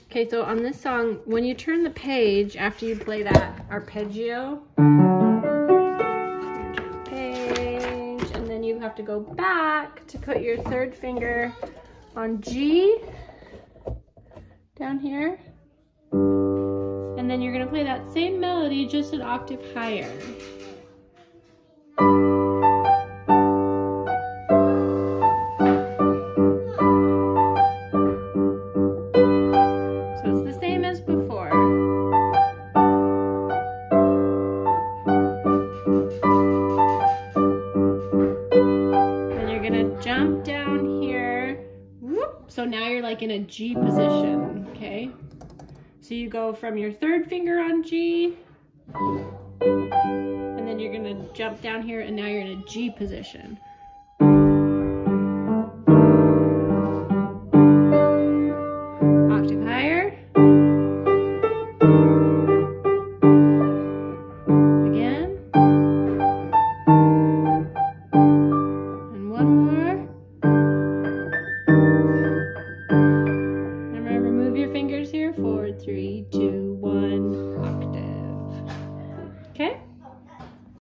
Okay, so on this song, when you turn the page after you play that arpeggio, page, and then you have to go back to put your third finger on G down here. And then you're gonna play that same melody just an octave higher. So it's the same as before. Then you're gonna jump down here. Whoop. So now you're like in a G position, okay? So you go from your third finger on G, and then you're gonna jump down here, and now you're in a G position. Octave higher. Again. And one more. Remember, move your fingers here. 4, 3, 2.